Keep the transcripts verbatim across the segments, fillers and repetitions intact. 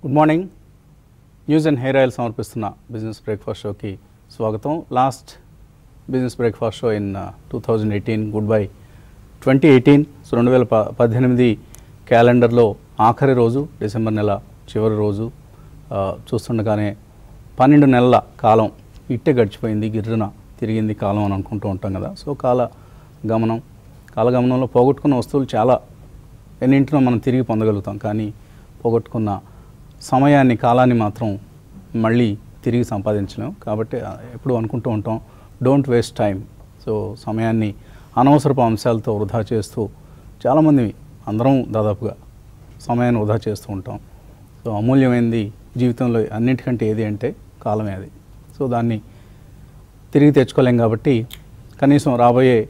Good morning. News and hair oil సమర్పిస్తున్న business breakfast షోకి స్వాగతం. Last business breakfast show in two thousand eighteen good bye twenty eighteen so రెండు వేల ప పద్దెనిమిది క్యాలెండర్లో ఆఖరి రోజు, డిసెంబర్ నెల చివరి రోజు. చూస్తుండగానే పన్నెండు నెలల కాలం ఇట్టే గడిచిపోయింది, గిర్రున తిరిగింది కాలం అని అనుకుంటూ ఉంటాం కదా. సో కాల గమనం కాలగమనంలో పోగొట్టుకున్న వస్తువులు చాలా ఎన్నింటినో మనం తిరిగి పొందగలుగుతాం, కానీ పోగొట్టుకున్న సమయాన్ని, కాలాన్ని మాత్రం మళ్ళీ తిరిగి సంపాదించలేం. కాబట్టి ఎప్పుడు అనుకుంటూ ఉంటాం, డోంట్ వేస్ట్ టైం. సో సమయాన్ని అనవసరపు అంశాలతో వృధా చేస్తూ చాలామంది, అందరం దాదాపుగా సమయాన్ని వృధా చేస్తూ ఉంటాం. సో అమూల్యమైనది జీవితంలో అన్నింటికంటే ఏది అంటే కాలమే అది. సో దాన్ని తిరిగి తెచ్చుకోలేం కాబట్టి కనీసం రాబోయే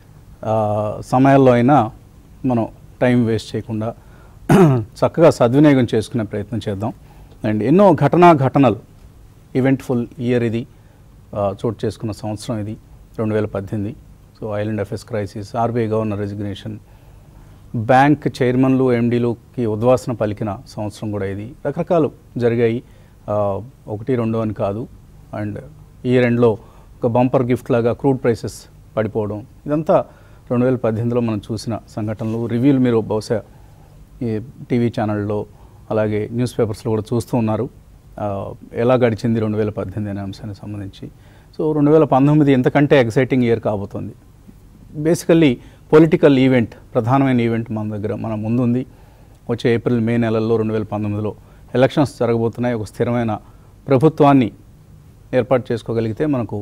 సమయాల్లో అయినా మనం టైం వేస్ట్ చేయకుండా చక్కగా సద్వినియోగం చేసుకునే ప్రయత్నం చేద్దాం. అండ్ ఎన్నో ఘటనా ఘటనలు ఈవెంట్ఫుల్ ఇయర్ ఇది, చోటు చేసుకున్న సంవత్సరం ఇది రెండు వేల పద్దెనిమిది. So IL and FS crisis, RBI governor resignation, bank చైర్మన్లు ఎండీలుకి ఉద్వాసన పలికిన సంవత్సరం కూడా ఇది. రకరకాలు జరిగాయి, ఒకటి రెండు అని కాదు. అండ్ ఇయర్ ఎండ్లో ఒక బంపర్ గిఫ్ట్ లాగా క్రూడ్ ప్రైసెస్ పడిపోవడం, ఇదంతా రెండు వేల పద్దెనిమిదిలో మనం చూసిన సంఘటనలు. రివ్యూలు మీరు బహుశా ఈ టీవీ ఛానల్లో అలాగే న్యూస్ పేపర్స్లో కూడా చూస్తూ ఉన్నారు, ఎలా గడిచింది రెండు వేల పద్దెనిమిది అనే అంశానికి సంబంధించి. సో రెండు వేల పంతొమ్మిది ఎంతకంటే ఎక్సైటింగ్ ఇయర్ కాబోతోంది. బేసికల్లీ పొలిటికల్ ఈవెంట్, ప్రధానమైన ఈవెంట్ మన దగ్గర మన ముందుంది. వచ్చే ఏప్రిల్ మే నెలల్లో రెండు వేల పంతొమ్మిదిలో ఎలక్షన్స్ జరగబోతున్నాయి. ఒక స్థిరమైన ప్రభుత్వాన్ని ఏర్పాటు చేసుకోగలిగితే మనకు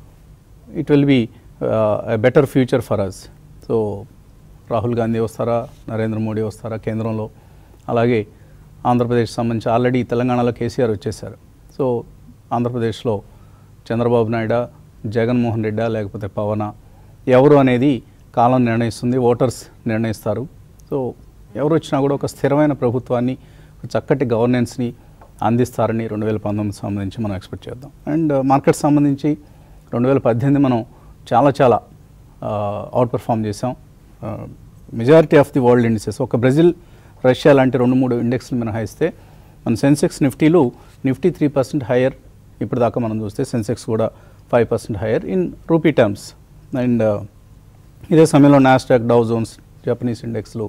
it will be a better future for us. So Rahul Gandhi వస్తారా, నరేంద్ర మోడీ వస్తారా కేంద్రంలో, అలాగే ఆంధ్రప్రదేశ్ సంబంధించి ఆల్రెడీ తెలంగాణలో కేసీఆర్ వచ్చేసారు. సో ఆంధ్రప్రదేశ్లో చంద్రబాబు నాయుడు, జగన్మోహన్ రెడ్డా లేకపోతే పవన, ఎవరు అనేది కాలం నిర్ణయిస్తుంది, ఓటర్స్ నిర్ణయిస్తారు. సో ఎవరు వచ్చినా కూడా ఒక స్థిరమైన ప్రభుత్వాన్ని, ఒక చక్కటి గవర్నెన్స్ని అందిస్తారని రెండు వేల పంతొమ్మిది సంబంధించి మనం ఎక్స్పెక్ట్ చేద్దాం. అండ్ మార్కెట్ సంబంధించి రెండు వేల పద్దెనిమిది మనం చాలా చాలా అవుట్ పర్ఫామ్ చేసాం. Majority of the world indices, ఒక బ్రెజిల్, రష్యా లాంటి రెండు మూడు ఇండెక్స్లు మినహాయిస్తే మన సెన్సెక్స్, నిఫ్టీలు, నిఫ్టీ త్రీ పర్సెంట్ హయ్యర్ ఇప్పుడు దాకా మనం చూస్తే, సెన్సెక్స్ కూడా five percent higher in rupee terms. And ఇదే సమయంలో నాస్డాక్, డౌ జోన్స్, జపనీస్ ఇండెక్స్లు,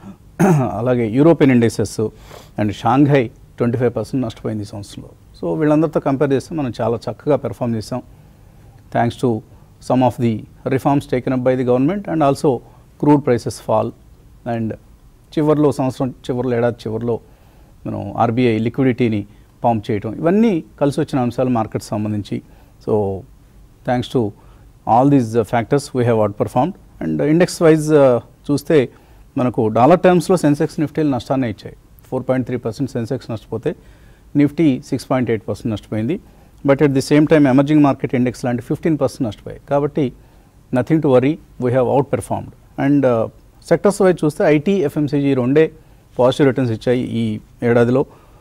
అలాగే European indexes and Shanghai twenty five percent నష్టపోయింది ఈ సంవత్సరంలో. సో వీళ్ళందరితో కంపేర్ చేస్తే మనం చాలా చక్కగా పెర్ఫామ్ చేసాం, thanks to some of the reforms taken up by the government and also crude prices fall. And చివరిలో, సంవత్సరం చివరిలో, ఏడాది చివరిలో మనం ఆర్బీఐ లిక్విడిటీని పంప్ చేయటం, ఇవన్నీ కలిసి వచ్చిన అంశాలు మార్కెట్ సంబంధించి. So thanks to all these factors we have out performed. And index wise చూస్తే మనకు డాలర్ టర్మ్స్లో సెన్సెక్స్, నిఫ్టీలు నష్టాన్ని ఇచ్చాయి. Four point three percent Sensex నష్టపోతే Nifty six point eight percent నష్టపోయింది. But at the same time emerging market index లాంటి fifteen percent నష్టపోయాయి. కాబట్టి nothing to worry, we have out performed. And sectors wise చూస్తే IT, FMCG రెండే positive returns ఇచ్చాయి ఈ ఏడాదిలో.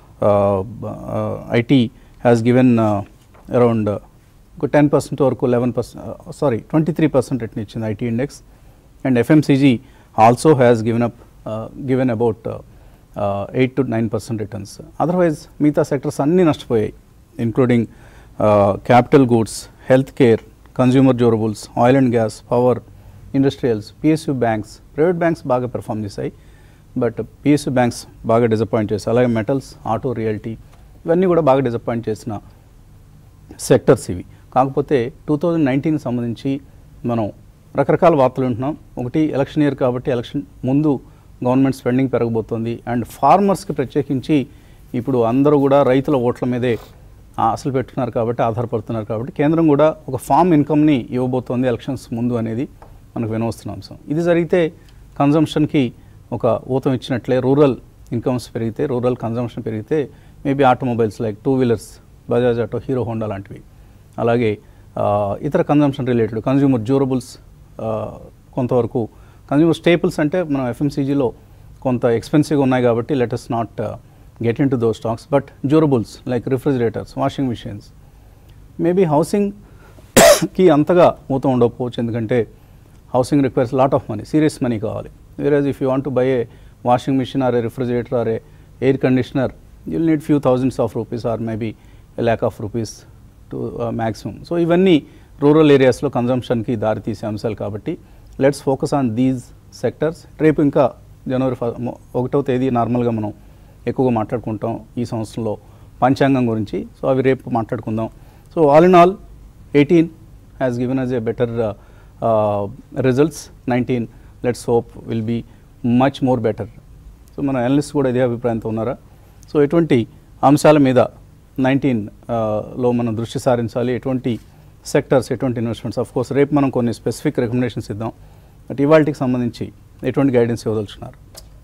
ఐటీ హ్యాస్ గివెన్ అరౌండ్ ఒక టెన్ పర్సెంట్ వరకు, eleven percent sorry twenty three percent return ఇచ్చింది IT index. And FMCG also has given up given about eight to nine percent returns. Otherwise మిగతా sectors అన్నీ నష్టపోయాయి, including capital goods, health care, consumer durables, oil and gas, power, industrials, PSU banks. Private banks బాగా perform చేశాయి, but PSU banks బాగా disappoint చేశాయి. అలాగే metals, auto, realty, ఇవన్నీ కూడా బాగా డిసప్పాయింట్ చేసిన సెక్టర్స్ ఇవి. కాకపోతే టూ థౌజండ్ నైన్టీన్ సంబంధించి మనం రకరకాల వార్తలు వింటున్నాం. ఒకటి, ఎలక్షన్ ఇయర్ కాబట్టి ఎలక్షన్ ముందు గవర్నమెంట్ స్పెండింగ్ పెరగబోతోంది. అండ్ ఫార్మర్స్కి ప్రత్యేకించి ఇప్పుడు అందరూ కూడా రైతుల ఓట్ల మీదే అసలు పెట్టుకున్నారు కాబట్టి, ఆధారపడుతున్నారు కాబట్టి కేంద్రం కూడా ఒక ఫార్మ్ ఇన్కమ్ని ఇవ్వబోతోంది ఎలక్షన్స్ ముందు అనేది మనకు వినవస్తున్న అంశం. ఇది జరిగితే కన్జంప్షన్కి ఒక ఊతం ఇచ్చినట్లే. రూరల్ ఇన్కమ్స్ పెరిగితే, రూరల్ కన్జంప్షన్ పెరిగితే maybe automobiles like two wheelers, Bajaj Auto, Hero Honda లాంటివి, అలాగే ఇతర కన్జంప్షన్ రిలేటెడ్ కన్జ్యూమర్ డ్యూరబుల్స్, కొంతవరకు కన్జ్యూమర్ స్టేపుల్స్ అంటే మనం ఎఫ్ఎంసీజీలో కొంత ఎక్స్పెన్సివ్గా ఉన్నాయి కాబట్టి let us not get into those stocks, but durables like refrigerators, washing machines, maybe housing ki antaga మూతం ఉండకపోవచ్చు, ఎందుకంటే housing requires lot of money, serious money కావాలి. Whereas if you want to buy a washing machine or a refrigerator or a air conditioner, you'll need few thousands of rupees or maybe a lakh of rupees to uh, maximum. So ఇవన్నీ rural ఏరియాస్లో కన్జంప్షన్కి దారితీసే అంశాలు కాబట్టి let's focus on these sectors. రేపు ఇంకా జనవరి ఒకటో తేదీ నార్మల్గా మనం ఎక్కువగా మాట్లాడుకుంటాం ఈ సంవత్సరంలో పంచాంగం గురించి. సో అవి రేపు మాట్లాడుకుందాం. So all in all eighteen has given us a better results. Nineteen let's hope will be much more better. So మన అనలిస్ట్ కూడా ఇదే అభిప్రాయంతో ఉన్నారా? సో ఎటువంటి అంశాల మీద నైన్టీన్ లో మనం దృష్టి సారించాలి, ఎటువంటి సెక్టర్స్, ఎటువంటి ఇన్వెస్ట్మెంట్స్? ఆఫ్ కోర్స్ రేపు మనం కొన్ని స్పెసిఫిక్ రికమెండేషన్స్ ఇద్దాం. బట్ ఇవాళకి సంబంధించి ఎటువంటి గైడెన్స్ ఇవ్వదలుచున్నారు?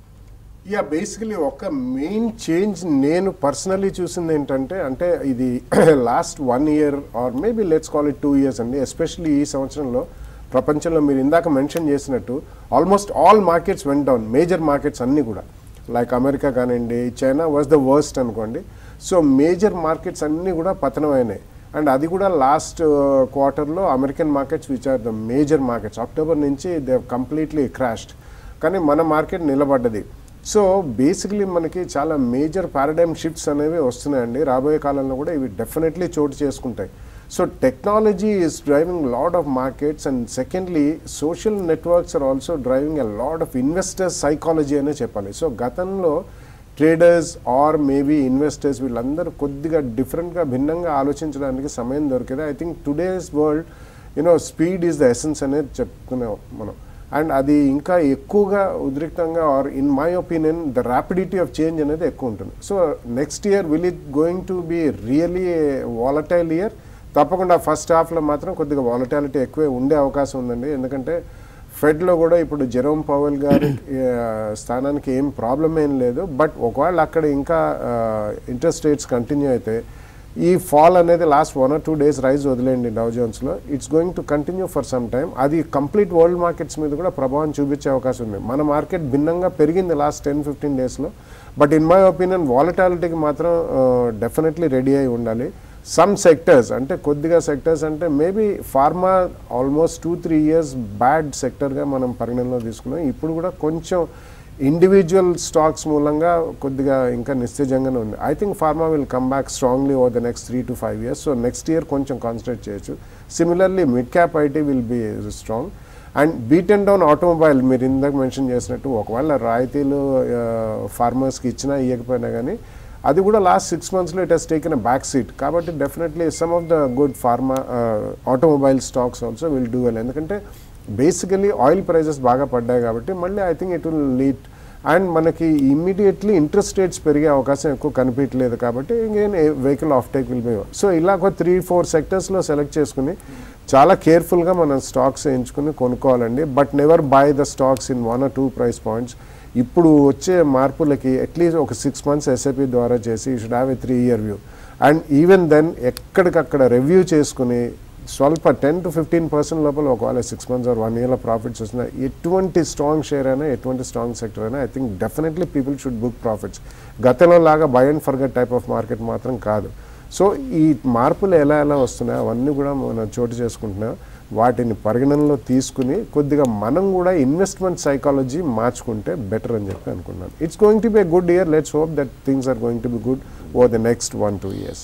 యా, బేసికలీ ఒక మెయిన్ చేంజ్ నేను పర్సనలీ చూసింది ఏంటంటే, అంటే ఇది last one year or maybe let's call it two years అండి. ఎస్పెషల్లీ ఈ సంవత్సరంలో ప్రపంచంలో మీరు ఇందాక మెన్షన్ చేసినట్టు almost all markets went down. Major markets అన్నీ కూడా, లైక్ అమెరికా కానివ్వండి, చైనా వాజ్ ద వర్స్ట్ అనుకోండి. సో మేజర్ మార్కెట్స్ అన్నీ కూడా పతనం అయినాయి. అండ్ అది కూడా లాస్ట్ క్వార్టర్లో American markets which are the major markets October నుంచి దే కంప్లీట్లీ క్రాష్డ్. కానీ మన మార్కెట్ నిలబడ్డది. సో బేసికలీ మనకి చాలా మేజర్ పారాడైమ్ షిఫ్ట్స్ అనేవి వస్తున్నాయండి. రాబోయే కాలంలో కూడా ఇవి డెఫినెట్లీ చోటు చేసుకుంటాయి. So technology is driving lot of markets. And secondly social networks are also driving a lot of investors psychology అనే చెప్పాలి. సో గతంలో ట్రేడర్స్ ఆర్ మేబీ ఇన్వెస్టర్స్ వీళ్ళందరూ కొద్దిగా డిఫరెంట్గా భిన్నంగా ఆలోచించడానికి సమయం దొరికేది. I think today's world you know speed is the essence అనేది చెప్తున్నాం మనం. అండ్ అది ఇంకా ఎక్కువగా ఉద్రిక్తంగా or in my opinion the rapidity of change అనేది ఎక్కువ ఉంటుంది. So next year will it going to be really volatile year? తప్పకుండా ఫస్ట్ హాఫ్లో మాత్రం కొద్దిగా వాలటాలిటీ ఎక్కువే ఉండే అవకాశం ఉందండి. ఎందుకంటే ఫెడ్లో కూడా ఇప్పుడు జెరోమ్ పవెల్ గారి స్థానానికి ఏం ప్రాబ్లం ఏం లేదు. బట్ ఒకవేళ అక్కడ ఇంకా ఇంట్రెస్ట్ రేట్స్ కంటిన్యూ అయితే ఈ ఫాల్ అనేది last one or two days rise వదిలేయండి డౌ జోన్స్లో, it's going to continue for some time. అది కంప్లీట్ వరల్డ్ మార్కెట్స్ మీద కూడా ప్రభావం చూపించే అవకాశం ఉంది. మన మార్కెట్ భిన్నంగా పెరిగింది లాస్ట్ టెన్ ఫిఫ్టీన్ డేస్లో. బట్ ఇన్ మై ఒపీనియన్ వాలటాలిటీకి మాత్రం డెఫినెట్లీ రెడీ అయి ఉండాలి. సమ్ సెక్టర్స్ అంటే కొద్దిగా సెక్టర్స్ అంటే maybe pharma almost two three years bad సెక్టర్గా మనం పరిగణనలో తీసుకున్నాం. ఇప్పుడు కూడా కొంచెం ఇండివిజువల్ స్టాక్స్ మూలంగా కొద్దిగా ఇంకా నిస్తేజంగానే ఉంది. I think pharma will come back strongly over the next three to five years. So next year కొంచెం కాన్సన్ట్రేట్ చేయొచ్చు. Similarly mid cap IT will be strong. And beaten down automobile మీరు ఇందాక mention చేసినట్టు ఒకవేళ రాయితీలు ఫార్మర్స్కి ఇచ్చినా ఇవ్వకపోయినా కానీ అది కూడా లాస్ట్ సిక్స్ మంత్స్లో it has taken a back seat. కాబట్టి definitely some of the good pharma automobile stocks also will do well. ఎందుకంటే బేసికలీ ఆయిల్ ప్రైజెస్ బాగా పడ్డాయి కాబట్టి మళ్ళీ I think it will lead. And మనకి ఇమ్మీడియట్లీ ఇంట్రెస్ట్ రేట్స్ పెరిగే అవకాశం ఎక్కువ కనిపించలేదు కాబట్టి ఇంకేం vehicle off take will be. So ఇలా ఒక త్రీ ఫోర్ సెక్టర్స్లో సెలెక్ట్ చేసుకుని చాలా కేర్ఫుల్గా మనం స్టాక్స్ ఎంచుకుని కొనుక్కోవాలండి. But never buy the stocks in one or two price points. ఇప్పుడు వచ్చే మార్పులకి అట్లీస్ట్ ఒక సిక్స్ మంత్స్ ఎస్ఐపి ద్వారా చేసి you should have a three year view. And even then ఎక్కడికక్కడ రివ్యూ చేసుకుని స్వల్ప టెన్ టు ఫిఫ్టీన్ పర్సెంట్ లోపల ఒకవేళ సిక్స్ మంత్స్ ఆర్ వన్ ఇయర్లో ప్రాఫిట్స్ వస్తున్నా ఎటువంటి స్ట్రాంగ్ షేర్ అయినా ఎటువంటి స్ట్రాంగ్ సెక్టర్ అయినా I think definitely people should book profits. గతంలో లాగా by and forget type of market మాత్రం కాదు. సో ఈ మార్పులు ఎలా ఎలా వస్తున్నాయో అవన్నీ కూడా మనం చోటు చేసుకుంటున్నాం. వాటిని పరిగణనలో తీసుకుని కొద్దిగా మనం కూడా ఇన్వెస్ట్మెంట్ సైకాలజీ మార్చుకుంటే బెటర్ అని చెప్పి అనుకున్నాను. It's going to be a good year. Let's hope that things are going to be good over the next one two years.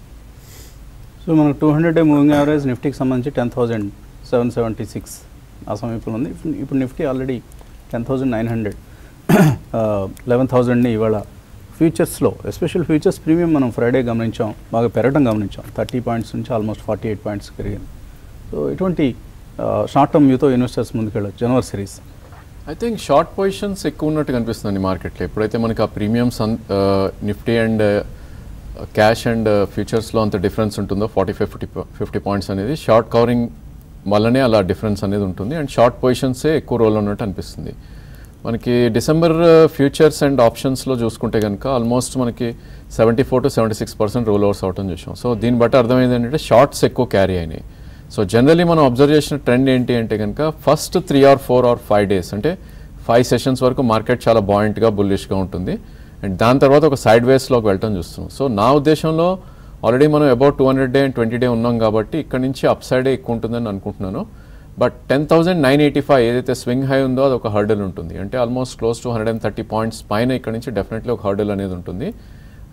So మనకు two hundred day moving average నిఫ్టీకి సంబంధించి ten thousand seven seventy six ఆ సమీపంలో ఉంది. ఇప్పుడు Nifty already ten thousand nine hundred eleven థౌజండ్ని ఇవాళ ఫ్యూచర్స్లో ఎస్పెషల్ ఫ్యూచర్స్ ప్రీమియం మనం ఫ్రైడే గమనించాం, బాగా పెరగడం గమనించాం. థర్టీ పాయింట్స్ నుంచి ఆల్మోస్ట్ ఫార్టీ ఎయిట్ పాయింట్స్ పెరిగింది. సో ఇటువంటి షార్ట్ టర్మ్ వ్యూతో ఇన్వెస్టర్స్ ముందుకెళ్ళచ్చు జనవరి series. I think short positions ఎక్కువ ఉన్నట్టు కనిపిస్తుంది మార్కెట్లో. ఎప్పుడైతే మనకి ఆ premiums Nifty and cash and ఫ్యూచర్స్లో అంత డిఫరెన్స్ ఉంటుందో forty five fifty fifty points అనేది షార్ట్ కవరింగ్ వల్లనే అలా డిఫరెన్స్ అనేది ఉంటుంది. అండ్ షార్ట్ పొజిషన్సే ఎక్కువ రోల్ ఉన్నట్టు అనిపిస్తుంది. మనకి డిసెంబర్ ఫ్యూచర్స్ అండ్ ఆప్షన్స్లో చూసుకుంటే కనుక ఆల్మోస్ట్ మనకి seventy four to seventy six percent roll overs అవటం చూసాం. సో దీన్ని బట్టి అర్థమైంది ఏంటంటే షార్ట్స్ ఎక్కువ క్యారీ అయినాయి. సో జనరలీ మనం అబ్జర్వ్ చేసిన ట్రెండ్ ఏంటి అంటే కనుక first three or four or five days అంటే ఫైవ్ సెషన్స్ వరకు మార్కెట్ చాలా బాయింట్గా బుల్లిష్గా ఉంటుంది. అండ్ దాని తర్వాత ఒక సైడ్ వేస్లోకి వెళ్ళటం చూస్తున్నాం. సో నా ఉద్దేశంలో ఆల్రెడీ మనం about two hundred day and twenty day ఉన్నాం కాబట్టి ఇక్కడ నుంచి అప్ సైడే ఎక్కువ ఉంటుందని అనుకుంటున్నాను. But ten thousand nine eighty five ఏదైతే స్వింగ్ హై ఉందో అది ఒక హర్డల్ ఉంటుంది. అంటే almost close to hundred and thirty points పైన ఇక్కడ నుంచి డెఫినెట్లీ ఒక హర్డల్ అనేది ఉంటుంది.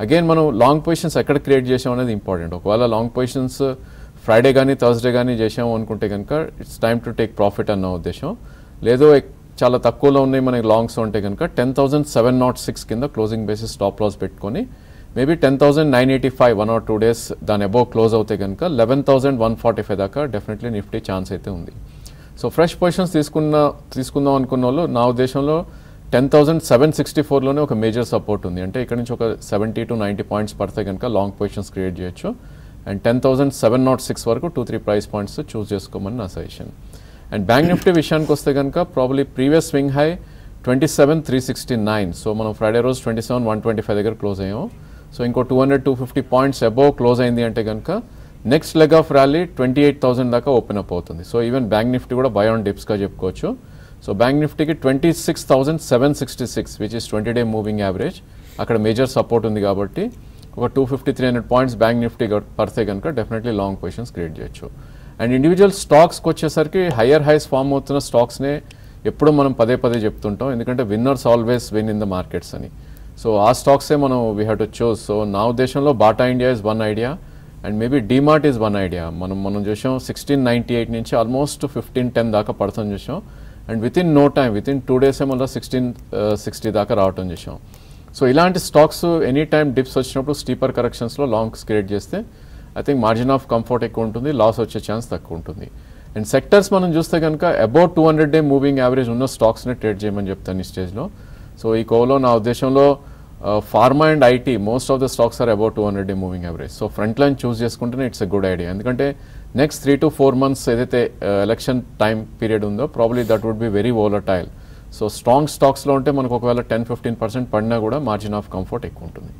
అగైన్ మనం లాంగ్ పొజిషన్స్ ఎక్కడ క్రియేట్ చేసాం అనేది ఇంపార్టెంట్. ఒకవేళ లాంగ్ పొజిషన్స్ ఫ్రైడే కానీ థర్స్డే కానీ చేసాము అనుకుంటే కనుక it's time to take profit అన్న ఉద్దేశం. లేదో చాలా తక్కువలో ఉన్నాయి మనకి లాంగ్స్ ఉంటే కనుక ten thousand seven not six కింద క్లోజింగ్ బేసిస్ స్టాప్ లాస్ పెట్టుకొని maybe ten thousand nine eighty five one or two days దాని అబోవ్ క్లోజ్ అవుతే కనుక eleven thousand one forty five దాకా డెఫినెట్లీ నిఫ్టీ ఛాన్స్ అయితే ఉంది. సో ఫ్రెష్ పొజిషన్స్ తీసుకున్న తీసుకుందాం అనుకున్న వాళ్ళు నా ఉద్దేశంలో టెన్ థౌసండ్ సెవెన్ సిక్స్టీ ఫోర్లోనే ఒక మేజర్ సపోర్ట్ ఉంది. అంటే ఇక్కడ నుంచి ఒక సెవెంటీ టు నైంటీ పాయింట్స్ పడితే కనుక లాంగ్ పొజిషన్స్ క్రియేట్ చేయొచ్చు. And ten thousand seven not six వరకు two three price points choose చేసుకోమని నా సజెషన్. అండ్ బ్యాంక్ నిఫ్టీ విషయానికి వస్తే కనుక probably previous swing high twenty seven three sixty nine so మనం ఫ్రైడే రోజు twenty seven one twenty five దగ్గర close అయ్యాం. సో ఇంకో two hundred two fifty points above close అయింది అంటే కనుక next leg of rally twenty eight thousand దాకా open up అవుతుంది. సో ఈవెన్ బ్యాంక్ నిఫ్టీ కూడా బై ఆన్ డిప్స్గా చెప్పుకోవచ్చు. సో బ్యాంక్ నిఫ్టీకి twenty six thousand seven sixty six which is twenty day moving average అక్కడ మేజర్ సపోర్ట్ ఉంది కాబట్టి ఒక two fifty three hundred points bank Nifty పడితే కనుక డెఫినెట్లీ లాంగ్ పొజిషన్స్ క్రియేట్ చేయొచ్చు. అండ్ ఇండివిజువల్ స్టాక్స్కి వచ్చేసరికి హయ్యర్ హైస్ ఫామ్ అవుతున్న స్టాక్స్నే ఎప్పుడు మనం పదే పదే చెప్తుంటాం, ఎందుకంటే winners always win in the markets అని. సో ఆ స్టాక్సే మనం we have to choose. So నా ఉద్దేశంలో Bata India is one idea and maybe DMart is one idea. మనం మనం చూసాం సిక్స్టీన్ నైంటీ ఎయిట్ నుంచి ఆల్మోస్ట్ ఫిఫ్టీన్ టెన్ దాకా పడతాం చూసాం. And within no time within two డేసే మళ్ళీ సిక్స్టీన్ సిక్స్టీ దాకా రావటం చూసాం. సో ఇలాంటి స్టాక్స్ ఎనీ టైమ్ డిప్స్ వచ్చినప్పుడు స్టీపర్ కరెక్షన్స్లో లాంగ్స్ క్రియేట్ చేస్తే I think margin of comfort ఎక్కువ ఉంటుంది, లాస్ వచ్చే ఛాన్స్ తక్కువ ఉంటుంది. అండ్ సెక్టర్స్ మనం చూస్తే కనుక about two hundred day moving average ఉన్న స్టాక్స్ని ట్రేడ్ చేయమని చెప్తాను ఈ స్టేజ్లో. సో ఈ కోవలో నా ఉద్దేశంలో pharma and IT most of the stocks are about two hundred day moving average. So front line choose చేసుకుంటేనే ఇట్స్ ఎ గుడ్ ఐడియా. ఎందుకంటే next three to four months ఏదైతే ఎలక్షన్ టైం పీరియడ్ ఉందో probably that would be very volatile. So strong స్టాక్స్లో ఉంటే మనకు ఒకవేళ ten fifteen percent పడినా కూడా మార్జిన్ ఆఫ్ కంఫర్ట్ ఎక్కువ ఉంటుంది.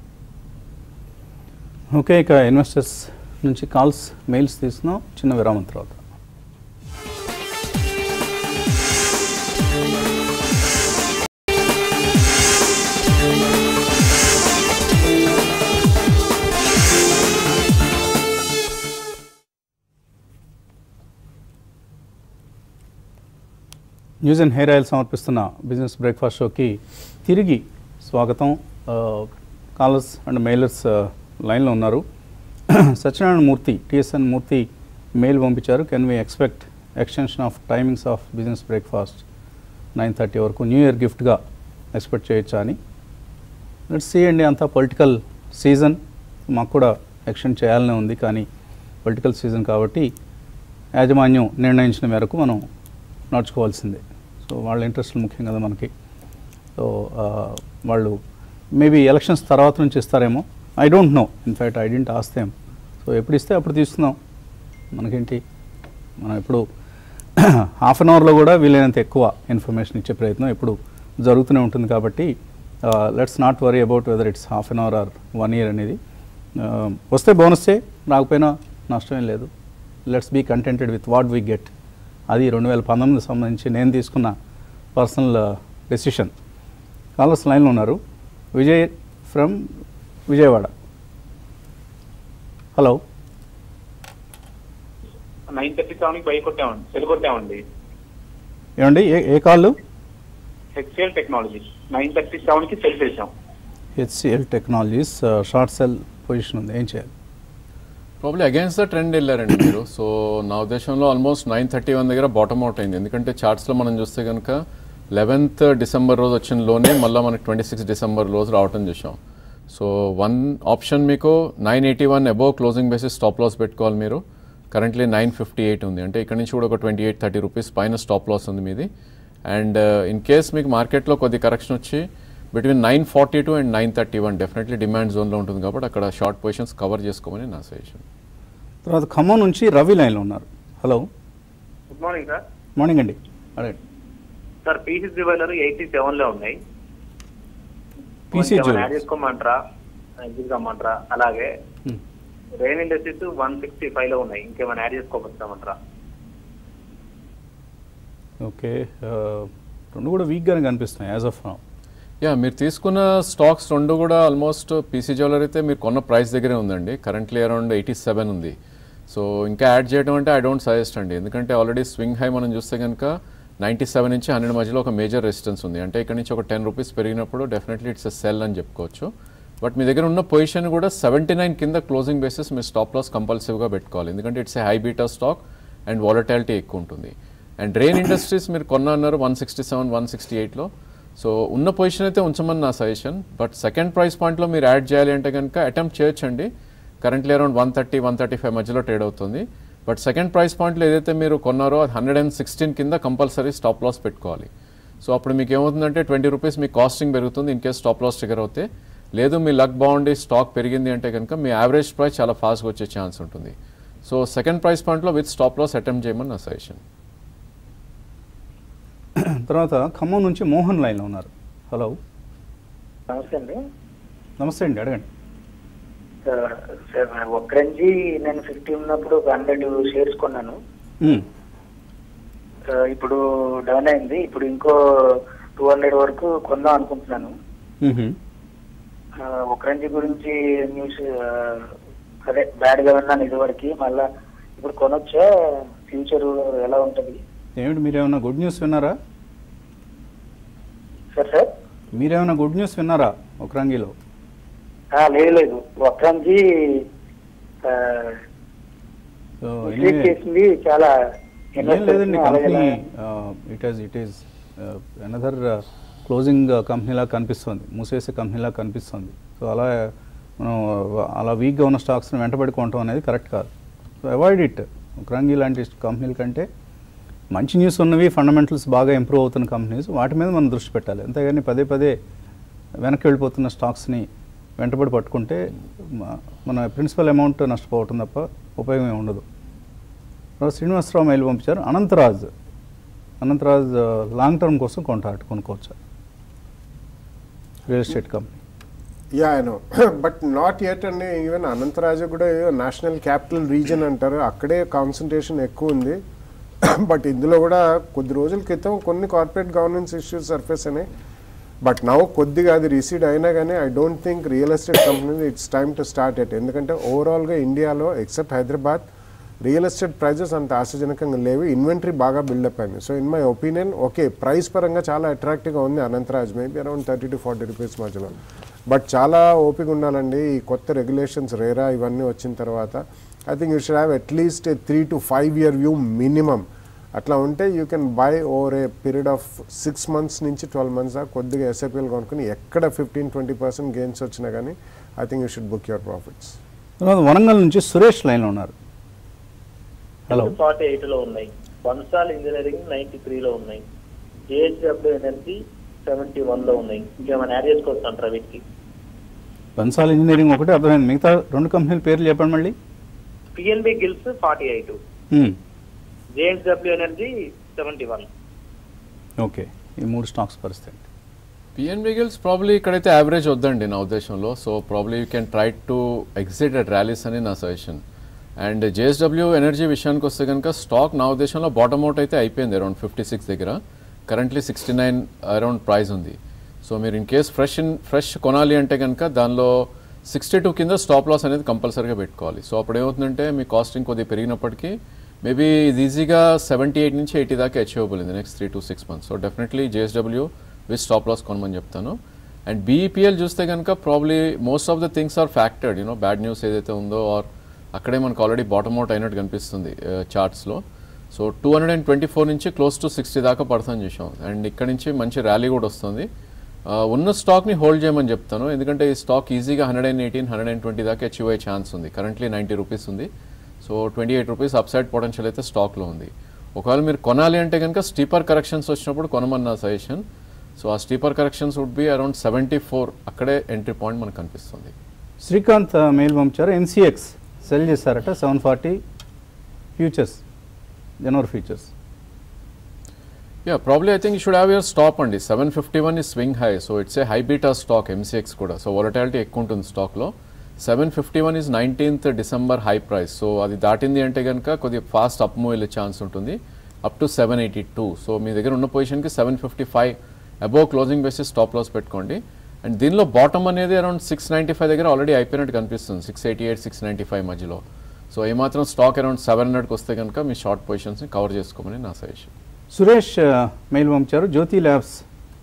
ఓకే, ఇక ఇన్వెస్టర్స్ నుంచి కాల్స్ మెయిల్స్ తీసుకున్నాం చిన్న విరామం తర్వాత. న్యూస్ అండ్ హెయిర్ ఆయిల్ సమర్పిస్తున్న బిజినెస్ బ్రేక్ఫాస్ట్ షోకి తిరిగి స్వాగతం. కాలర్స్ అండ్ మెయిలర్స్ లైన్లో ఉన్నారు. సత్యనారాయణ మూర్తి టిఎస్ఎన్ మూర్తి మెయిల్ పంపించారు. Can we expect extension of timings of business breakfast nine thirty వరకు న్యూ ఇయర్ గిఫ్ట్గా ఎక్స్పెక్ట్ చేయొచ్చా అని. లెట్స్ సీ అండి, అంతా పొలిటికల్ సీజన్, మాకు కూడా ఎక్స్టెండ్ చేయాలనే ఉంది, కానీ పొలిటికల్ సీజన్ కాబట్టి యాజమాన్యం నిర్ణయించిన మేరకు మనం నడుచుకోవాల్సిందే. సో వాళ్ళ ఇంట్రెస్ట్లు ముఖ్యం కదా మనకి. సో వాళ్ళు మేబీ ఎలక్షన్స్ తర్వాత నుంచి ఇస్తారేమో, I don't know, in fact I didn't ask them. So ఎప్పుడు ఇస్తే అప్పుడు తీసుకుందాం, మనకేంటి. మనం ఎప్పుడు హాఫ్ అన్ అవర్లో కూడా వీలైనంత ఎక్కువ ఇన్ఫర్మేషన్ ఇచ్చే ప్రయత్నం ఎప్పుడు జరుగుతూనే ఉంటుంది. కాబట్టి let's not worry about whether it's half an hour or one year అనేది. వస్తే బోనస్సే, రాకపోయినా నష్టమేం లేదు. Let's be contented with what we get. అది రెండు వేల పంతొమ్మిది సంబంధించి నేను తీసుకున్న పర్సనల్ డెసిషన్. కాలర్స్ లైన్లో ఉన్నారు. Vijay from Vijayawada. Hello. Nine thirty సెవెన్కి బై కొట్టామండి, సెల్ కొట్టామండి. ఏమండి, ఏ ఏ కాళ్ళు? హెచ్సిఎల్ టెక్నాలజీస్ నైన్ థర్టీ సెవెన్కి సెల్ చేసాం. HCL Technologies short sell position ఉంది, ఏం చేయాలి? ప్రాబ్లీ అగైన్స్ ద ట్రెండ్ వెళ్ళారండి మీరు. సో నా ఉద్దేశంలో ఆల్మోస్ట్ నైన్ థర్టీ వన్ దగ్గర బాటమ్ అవుట్ అయింది. ఎందుకంటే చార్ట్స్లో మనం చూస్తే కనుక లెవెన్త్ డిసెంబర్ రోజు వచ్చిన లోనే మళ్ళీ మనకి ట్వంటీ సిక్స్ డిసెంబర్ రోజు రావటం చూసాం. సో వన్ ఆప్షన్ మీకు nine eighty one above closing basis stop loss పెట్టుకోవాలి మీరు. కరెంట్లీ నైన్ ఫిఫ్టీ ఎయిట్ ఉంది, అంటే ఇక్కడ నుంచి కూడా ఒక ట్వంటీ ఎయిట్ థర్టీ రూపీస్ పైన స్టాప్ లాస్ ఉంది మీది. అండ్ ఇన్ కేస్ మీకు మార్కెట్లో కొద్ది కరెక్షన్ వచ్చి between nine forty two and nine thirty one definitely demand జోన్లో ఉంటుంది కాబట్టి అక్కడ షార్ట్ పొజిషన్స్ కవర్ చేసుకోమని నా సజెషన్. తర్వాత ఖమ్మం నుంచి రవి లైన్లో ఉన్నారు. Hello. Good morning sir. Morning అండి. అదే సార్ పీసీ జ్యువెలరీ ఎయిటీ సెవెన్లో ఉన్నాయి. పీసీ జ్యువెలరీ యాడ్ చేసుకోమంటారా, తీసుకోమంటారా? అలాగే రెయిన్ ఇండస్ట్రీస్ వన్ సిక్స్టీ ఫైవ్లో ఉన్నాయి, ఇంకేమైనా యాడ్ చేసుకోమంటారా? ఓకే, రెండు కూడా వీక్గానే కనిపిస్తున్నాయి యాజ్ ఆఫ్ నౌ. యా, మీరు తీసుకున్న స్టాక్స్ రెండు కూడా ఆల్మోస్ట్ పీసీ జ్యువెలరీ అయితే మీరు కొన్న ప్రైస్ దగ్గరే ఉందండి. కరెంట్లీ అరౌండ్ ఎయిటీ సెవెన్ ఉంది. సో ఇంకా యాడ్ చేయడం అంటే ఐ డోంట్ సజెస్ట్ అండి, ఎందుకంటే ఆల్రెడీ స్వింగ్ హై మనం చూస్తే కనుక నైంటీ సెవెన్ నుంచి హండ్రెడ్ మధ్యలో ఒక మేజర్ రెసిస్టెన్స్ ఉంది. అంటే ఇక్కడ నుంచి ఒక టెన్ రూపీస్ పెరిగినప్పుడు డెఫినెట్లీ ఇట్స్ ఎ సెల్ అని చెప్పుకోవచ్చు. బట్ మీ దగ్గర ఉన్న పొజిషన్ కూడా సెవెంటీ నైన్ కింద క్లోజింగ్ బేసిస్ మీరు స్టాప్ లాస్ కంపల్సివ్గా పెట్టుకోవాలి, ఎందుకంటే it's a high beta stock and volatility ఎక్కువ ఉంటుంది. అండ్ రెయిన్ ఇండస్ట్రీస్ మీరు కొన్నా అన్నారు one sixty seven one sixty ఎయిట్లో, సో ఉన్న పొజిషన్ అయితే ఉంచమని నా సజెషన్. బట్ సెకండ్ ప్రైస్ పాయింట్లో మీరు యాడ్ చేయాలి అంటే కనుక అటెంప్ట్ చేయొచ్చండి. Currently around one thirty one thirty five మధ్యలో ట్రేడ్ అవుతుంది. బట్ సెకండ్ ప్రైస్ పాయింట్లో ఏదైతే మీరు కొన్నారో అది హండ్రెడ్ అండ్ సిక్స్టీన్ కింద కంపల్సరీ స్టాప్ లాస్ పెట్టుకోవాలి. సో అప్పుడు మీకు ఏమవుతుందంటే ట్వంటీ రూపీస్ మీ కాస్టింగ్ పెరుగుతుంది in case stop loss trigger అవుతే. లేదు మీ లక్ బాగుండి స్టాక్ పెరిగింది అంటే కనుక మీ యావరేజ్ ప్రైస్ చాలా ఫాస్ట్గా వచ్చే ఛాన్స్ ఉంటుంది. సో సెకండ్ ప్రైస్ పాయింట్లో విత్ స్టాప్ లాస్ అటెంప్ట్ చేయమని నా సజెషన్. తర్వాత ఖమ్మం నుంచి మోహన్ లైన్లో ఉన్నారు. హలో, నమస్తే అండి. నమస్తే అండి, అడగండి. సార్ ఒక్కరంజీ నేను ఫిఫ్టీ ఉన్నప్పుడు ఒక హండ్రెడ్ షేర్స్ కొన్నాను. ఇప్పుడు డౌన్ అయింది. ఇప్పుడు ఇంకో టూ హండ్రెడ్ వరకు కొందాం అనుకుంటున్నాను. ఒక్కరంజీ గురించి న్యూస్ అదే బ్యాడ్గా విన్నాను ఇదివరకు, మళ్ళా ఇప్పుడు కొనొచ్చా? ఫ్యూచర్ ఎలా ఉంటుంది? ఏమిటి మీరేమన్నా గుడ్ న్యూస్ విన్నారా? సార్ సార్ మీరేమన్నా గుడ్ న్యూస్ విన్నారా ఒక్కరంగిలో? లేదు లేదు, ఒక్కరంజీ చేసింది చాలా ఏం లేదండి. Company it is it is another closing కంపెనీలా కనిపిస్తుంది, మూసేసే కంపెనీలా కనిపిస్తుంది. సో అలా మనం అలా వీక్గా ఉన్న స్టాక్స్ని వెంటబడి కొనటం అనేది కరెక్ట్ కాదు. So avoid it. ఒక్కరంగి లాంటి కంపెనీల కంటే మంచి న్యూస్ ఉన్నవి, ఫండమెంటల్స్ బాగా ఇంప్రూవ్ అవుతున్న కంపెనీస్, వాటి మీద మనం దృష్టి పెట్టాలి. అంతేగాని పదే పదే వెనక్కి వెళ్ళిపోతున్న స్టాక్స్ని వెంటబడి పట్టుకుంటే మన ప్రిన్సిపల్ అమౌంట్ నష్టపోవటం తప్ప ఉపయోగం ఏమి ఉండదు. శ్రీనివాసరావు మెయిల్ పంపించారు. అనంతరాజ్ అనంతరాజ్ లాంగ్ టర్మ్ కోసం కాంట్రాక్ట్ కొనుక్కోవచ్చు, real estate company. Yeah I know, but not yet అండి. ఈవెన్ అనంతరాజు కూడా నేషనల్ క్యాపిటల్ రీజన్ అంటారు, అక్కడే కాన్సన్ట్రేషన్ ఎక్కువ ఉంది. బట్ ఇందులో కూడా కొద్ది రోజుల క్రితం కొన్ని కార్పొరేట్ గవర్నెన్స్ ఇష్యూస్ సర్ఫేస్ అయినాయి. బట్ నౌ కొద్దిగా అది రిసీడ్ అయినా కానీ I don't think real estate company it's time to start at. ఎందుకంటే ఓవరాల్గా ఇండియాలో except Hyderabad real estate prices అంత ఆశాజనకంగా లేవు, ఇన్వెంటరీ బాగా బిల్డప్ అయింది. So in my opinion okay, price పరంగా చాలా అట్రాక్టివ్గా ఉంది Anantraj, maybe around thirty to forty rupees మధ్యలో. బట్ చాలా ఓపిక ఉండాలండి. ఈ కొత్త రెగ్యులేషన్స్ రేరా ఇవన్నీ వచ్చిన తర్వాత I think you should have at least a three to five year view minimum. అట్లా ఉంటే you can buy over a period of six months నుంచి ట్వెల్వ్ మంత్స్ దాకా కొద్దిగా ఎస్ఐపిఎల్ కొనుక్కుని ఎక్కడ ఫిఫ్టీన్ ట్వంటీ పర్సెంట్ గెయిన్స్ వచ్చినా కానీ I think you should book your profits. Warangal నుంచి సురేష్ లైన్లో ఉన్నారు. హలో, ఫార్టీ ఎయిట్ లో ఉన్నాయి. బన్సాల్ ఇంజనీరింగ్ నైన్టీ త్రీ లో ఉన్నాయి. జేహెచ్డబ్ల్యూ ఎనర్జీ సెవెంటీ వన్ లో ఉన్నాయి. ఇంకేమైనా యాడ్ చేసుకోవచ్చు అంటారా వీటికి? బన్సాల్ ఇంజనీరింగ్ ఒకటి అర్థమైంది, మిగతా రెండు కంపెనీల పేర్లు చెప్పండి మళ్ళీ. PNB Gilts forty eight, JHW Energy seventy one. Okay, ఈ మూడు స్టాక్స్ పరిస్థితి. పిఎన్బి గిల్స్ ప్రాబ్లీ ఇక్కడైతే యావరేజ్ వద్దండి నా ఉద్దేశంలో. So probably you can try to exit at rallies అని నా సజెషన్. అండ్ జేఎస్డబ్ల్యూ ఎనర్జీ విషయానికి వస్తే కనుక స్టాక్ నా ఉద్దేశంలో బాటమ్ అవుట్ అయితే అయిపోయింది అరౌండ్ ఫిఫ్టీ సిక్స్ దగ్గర. Currently sixty nine around price ఉంది. సో మీరు in case fresh in fresh కొనాలి అంటే కనుక దానిలో సిక్స్టీ టూ కింద స్టాప్ లాస్ అనేది కంపల్సరీగా పెట్టుకోవాలి. సో అప్పుడు ఏమవుతుందంటే మీ కాస్టింగ్ కొద్దిగా పెరిగినప్పటికీ మేబీ ఇది ఈజీగా సెవెంటీ ఎయిట్ నుంచి ఎయిటీ దాకా achievable in the next three to six months. So definitely JSW with stop loss కొనమని చెప్తాను. అండ్ బీఈపీఎల్ చూస్తే కనుక probably most of the things are factored, you know bad news ఏదైతే ఉందో ఆర్ అక్కడే మనకు ఆల్రెడీ బాటమ్ అవుట్ అయినట్టు కనిపిస్తుంది చార్ట్స్లో. So two hundred and twenty four నుంచి క్లోజ్ టు సిక్స్టీ దాకా పడుతుందని చూసాం. అండ్ ఇక్కడ నుంచి మంచి ర్యాలీ కూడా వస్తుంది. ఉన్న స్టాక్ని హోల్డ్ చేయమని చెప్తాను, ఎందుకంటే ఈ స్టాక్ ఈజీగా hundred and eighteen hundred and twenty దాకా అచీవ్ అయ్యే ఛాన్స్ ఉంది. కరెంట్లీ నైంటీ రూపీస్ ఉంది. So twenty eight rupees upside potential అయితే స్టాక్లో ఉంది. ఒకవేళ మీరు కొనాలి అంటే కనుక స్టీపర్ కరెక్షన్స్ వచ్చినప్పుడు కొనమన్న సజెషన్. సో ఆ steeper corrections would be around seventy four, అక్కడే ఎంట్రీ పాయింట్ మనకు కనిపిస్తుంది. శ్రీకాంత్ మెయిల్ పంపించారు. ఎన్సీఎక్స్ సెల్ చేశారట seven forty futures, January futures. Yeah probably I think you should have your stop అండి. సెవెన్ ఫిఫ్టీ వన్ ఈ swing high, so it's a high beta stock MCX కూడా. So volatility ఎక్కువ ఉంటుంది స్టాక్లో. Seven fifty one is nineteenth December high price. So అది దాటింది అంటే కనుక కొద్దిగా ఫాస్ట్ అప్ మూవ్ వెళ్ళే ఛాన్స్ ఉంటుంది up to seven eighty two. So మీ దగ్గర ఉన్న పొజిషన్కి seven fifty five above closing basis stop loss పెట్టుకోండి. అండ్ దీనిలో బాటమ్ అనేది అరౌండ్ సిక్స్ నైంటీ ఫైవ్ దగ్గర ఆల్రెడీ అయిపోయినట్టు కనిపిస్తుంది, six eighty eight six ninety five మధ్యలో. సో ఏమాత్రం స్టాక్ అరౌండ్ సెవెన్ హండ్రెడ్కి వస్తే కనుక మీ షార్ట్ పొజిషన్స్ని కవర్ చేసుకోమని నా సజెషన్. సురేష్ మెయిల్ పంపించారు. జ్యోతి ల్యాబ్స్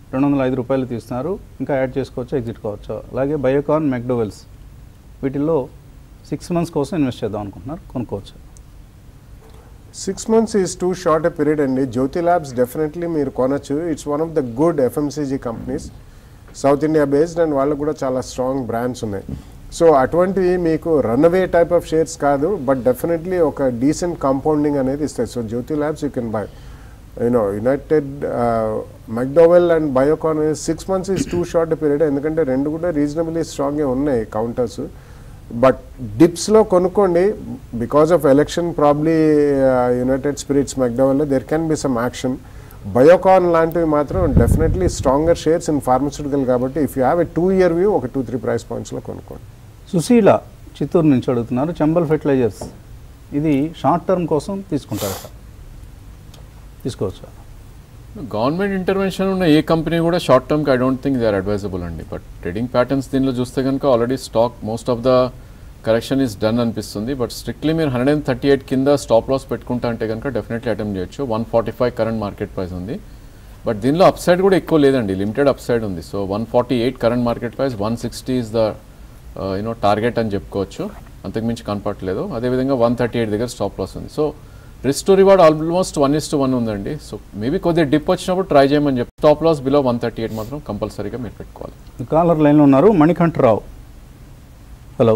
రెండు వందల ఐదు రూపాయలు తీస్తున్నారు, ఇంకా యాడ్ చేసుకోవచ్చు, ఎగ్జిట్ కావచ్చు. అలాగే బయోకాన్, మెక్డోవెల్స్ వీటిల్లో సిక్స్ మంత్స్ కోసం ఇన్వెస్ట్ చేద్దాం అనుకుంటున్నారు, కొనుక్కోవచ్చు. Six months is too short a period అండి. జ్యోతి ల్యాబ్స్ డెఫినెట్లీ మీరు కొనొచ్చు. It's one of the good FMCG companies, South India based, and వాళ్ళకు కూడా చాలా స్ట్రాంగ్ బ్రాండ్స్ ఉన్నాయి. సో అటువంటివి మీకు రన్అవే టైప్ ఆఫ్ షేర్స్ కాదు, బట్ డెఫినెట్లీ ఒక డీసెంట్ కాంపౌండింగ్ అనేది ఇస్తాయి. So Jyothy Labs you can buy. You know United, McDowell and Biocon six months is too short period, ఎందుకంటే రెండు కూడా రీజనబుల్లీ స్ట్రాంగ్గా ఉన్నాయి కౌంటర్స్. బట్ డిప్స్లో కొనుక్కోండి, because of election probably United Spirits, మెక్డోవెల్లో there can be some action. Biocon లాంటివి మాత్రం definitely stronger shares in pharmaceutical, కాబట్టి if you have a two year view ఒక టూ త్రీ ప్రైస్ పాయింట్స్లో కొనుక్కోండి. సుశీల చిత్తూరు నుంచి అడుగుతున్నారు, చంబల్ ఫెర్టిలైజర్స్ ఇది షార్ట్ టర్మ్ కోసం తీసుకుంటారు, తీసుకోవచ్చు. గవర్నమెంట్ ఇంటర్వెన్షన్ ఉన్న ఏ కంపెనీ కూడా షార్ట్ టర్మ్కి I don't think they are advisable అండి. బట్ ట్రేడింగ్ ప్యాటర్న్స్ దీనిలో చూస్తే కనుక already stock most of the correction is done అనిపిస్తుంది. బట్ స్ట్రిక్ట్లీ మీరు హండ్రెడ్ అండ్ థర్టీ ఎయిట్ కింద స్టాప్ లాస్ పెట్టుకుంటా అంటే కనుక డెఫినెట్లీ అటెంప్ట్ చేయొచ్చు. One forty five current market price ఉంది, బట్ దీనిలో అప్ సైడ్ కూడా ఎక్కువ లేదండి, లిమిటెడ్ అప్ సైడ్ ఉంది. So one forty eight current market price, one sixty is the you know target అని చెప్పుకోవచ్చు, అంతకుమించి కనపట్లేదు. అదేవిధంగా వన్ థర్టీ ఎయిట్ దగ్గర స్టాప్ లాస్ ఉంది. So risk to reward almost one is to one ఉందండి. సో మేబీ కొద్దిగా డిప్ వచ్చినప్పుడు ట్రై చేయమని చెప్పి stop loss below one thirty eight మాత్రం కంపల్సరీగా మీరు పెట్టుకోవాలి. కాలర్ లైన్లో ఉన్నారు, Manikantarao. Hello,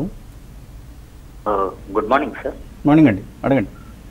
good morning sir. Morning అండి, అడగండి.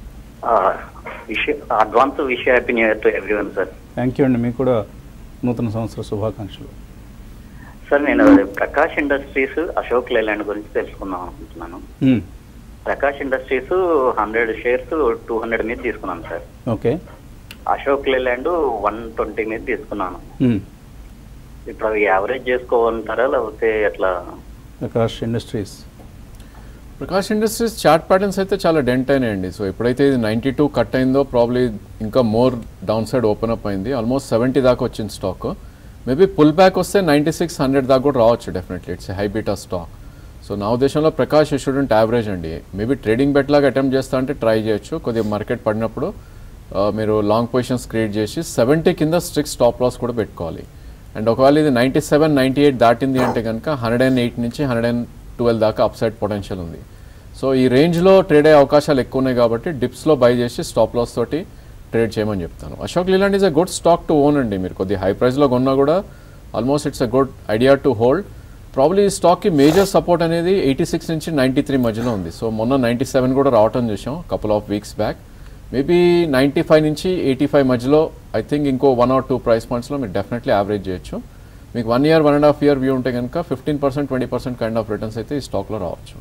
Advance wish happy new year to everyone sir. Thank you అండి, మీకు కూడా నూతన సంవత్సర శుభాకాంక్షలు. సార్ నేను ప్రకాష్ ఇండస్ట్రీస్, అశోక్ లేలాండ్ గురించి తెలుసుకుందాం అనుకుంటున్నాను. Prakash Industries hundred shares two hundred మీద తీసుకున్నాను sir. Okay. Ashok Leyland one twenty మీద తీసుకున్నాను. ఇప్పుడు అవి యావరేజ్ చేసుకోవాలంటారా లేకపోతే ఎట్లా? Prakash Industries Prakash Industries chart patterns అయితే చాలా డెంట్ అయినాయండి. సో ఎప్పుడైతే ఇది నైంటీ టూ కట్ అయిందో ప్రాబ్లీ ఇంకా more down side open up అయింది, ఆల్మోస్ట్ సెవెంటీ దాకా వచ్చింది స్టాక్. మేబీ పుల్ బ్యాక్ వస్తే నైంటీ సిక్స్ హండ్రెడ్ దాకా కూడా రావచ్చు definitely. It's high beta stock. So నా ఉద్దేశంలో ప్రకాష్ స్టూడెంట్ యావరేజ్ అండి. మేబీ ట్రేడింగ్ బెట్ లాగా అటెంప్ట్ చేస్తా అంటే ట్రై చేయొచ్చు. కొద్దిగా మార్కెట్ పడినప్పుడు మీరు లాంగ్ పొజిషన్స్ క్రియేట్ చేసి సెవెంటీ కింద స్ట్రిక్ట్ స్టాప్ లాస్ కూడా పెట్టుకోవాలి. అండ్ ఒకవేళ ఇది నైంటీ సెవెన్ నైంటీ ఎయిట్ దాటింది అంటే కనుక హండ్రెడ్ అండ్ ఎయిట్ నుంచి హండ్రెడ్ అండ్ ట్వెల్వ్ దాకా అప్సైడ్ పొటెన్షియల్ ఉంది. సో ఈ రేంజ్లో ట్రేడ్ అయ్యే అవకాశాలు ఎక్కువ ఉన్నాయి కాబట్టి డిప్స్లో బై చేసి స్టాప్ లాస్ తోటి ట్రేడ్ చేయమని చెప్తాను. Ashok Leyland is a good stock to own అండి. మీరు కొద్దిగా హై ప్రైస్లో కొన్నా కూడా almost it's a good idea to hold. Probably ఈ స్టాక్కి మేజర్ సపోర్ట్ అనేది ఎయిటీ సిక్స్ నుంచి నైంటీ త్రీ మధ్యలో ఉంది. సో మొన్న నైంటీ సెవెన్ కూడా రావటం చూసాం couple of weeks back. Maybe ninety five నుంచి ఎయిటీ ఫైవ్ మధ్యలో ఐ థింక్ ఇంకో వన్ ఆర్ టూ ప్రైస్ పాయింట్స్లో మీరు డెఫినెట్లీ యావరేజ్ చేయొచ్చు. మీకు one year one and half year view ఉంటే కనుక fifteen percent twenty percent kind of returns అయితే ఈ స్టాక్లో రావచ్చు.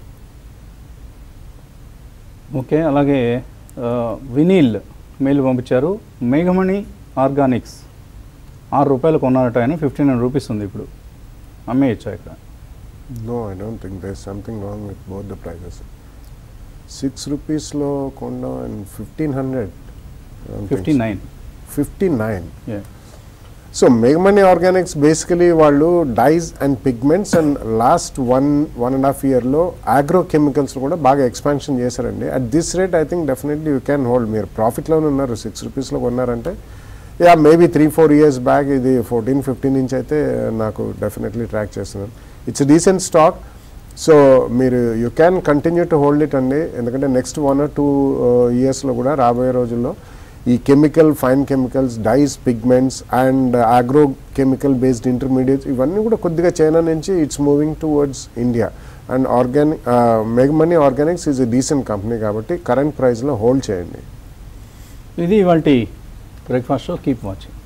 ఓకే. అలాగే వినీల్ మెయిల్ పంపించారు, మేఘమణి ఆర్గానిక్స్ ఆరు రూపాయలు కొన్నారట ఆయన, ఫిఫ్టీన్ హండ్రెడ్ రూపీస్ ఉంది ఇప్పుడు, అమ్మేయచ్చా ఇక్కడ? No, I don't think there is something wrong with both the prices. Six రూపీస్లో కొన్నాం and fifteen hundred fifty nine fifty nine so మేఘమణి ఆర్గానిక్స్ బేసికలీ వాళ్ళు dyes and pigments and last one one and half ఇయర్లో agro chemicals కూడా బాగా expansion చేశారండి. At this rate I think definitely you can hold. మీరు ప్రాఫిట్లోనే ఉన్నారు, six రూపీస్లో కొన్నారంటే yeah maybe three four years back ఇది ఫోర్టీన్ ఫిఫ్టీన్ నుంచి అయితే నాకు డెఫినెట్లీ ట్రాక్ చేస్తున్నాను. It's decent stock. సో మీరు you can continue to hold it అండి, ఎందుకంటే నెక్స్ట్ వన్ ఆర్ టూ ఇయర్స్లో కూడా రాబోయే రోజుల్లో ఈ chemical, fine chemicals, dyes, pigments and agro chemical based intermediates ఇవన్నీ కూడా కొద్దిగా చైనా నుంచి it's moving towards India. And organic మేఘమణి organics is a decent company కాబట్టి కరెంట్ ప్రైస్లో హోల్డ్ చేయండి. ఇది ఇవాల్టి బ్రేక్ఫాస్ట్ షో. Keep watching.